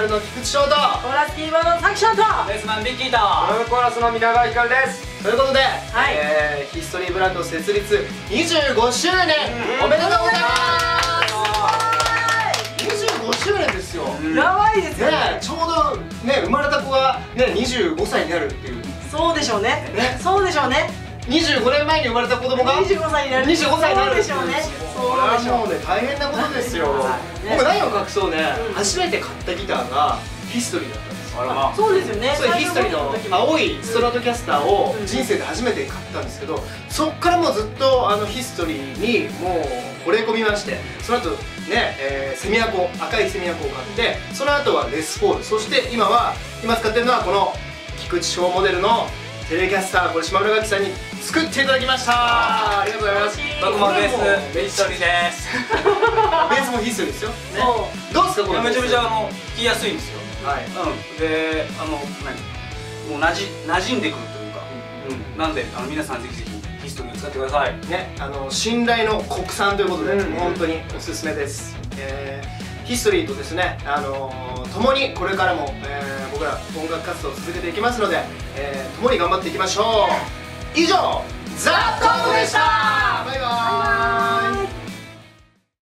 ルの菊池翔とコーラスキーボードのサクションとベースマンビッキーとドラムコーラスの皆川ひかるです。 ということで、 はいヒストリーブランド設立25周年おめでとうございます。25周年ですよ。 やばいですよね。 ね、ちょうどね生まれた子がね25歳になるっていう。 そうでしょうねね、 そうでしょうね。 25年前に生まれた子供が 25歳になる。 25歳になるそうでしょうね。 これはもうね大変なことですよ。僕何を隠そうね、初めて買ったギターがヒストリーだったんですよ。 そうですよね。 そうヒストリーの青いストラトキャスターを人生で初めて買ったんですけど、そっからもうずっとヒストリーにもう惚れ込みまして、その後ね、セミアコ、赤いセミアコを買って、その後はレスポール、そして今使ってるのはこの菊池翔モデルのテレキャスター、これ島村楽器さんに作っていただきました。ありがとうございます。 僕もベースヒストリーです。 ベースもヒストリーですよ。どうですかこれ？ めちゃめちゃ弾きやすいんですよ。 はい。 でもう馴染んでくるというか、なんで皆さんぜひぜひヒストリーを使ってください。 ね、信頼の国産ということで本当におすすめです。ヒストリーとですね、共にこれからも僕ら音楽活動を続けていきますので、共に頑張っていきましょう。以上、ザ・コングでした。バイバーイ。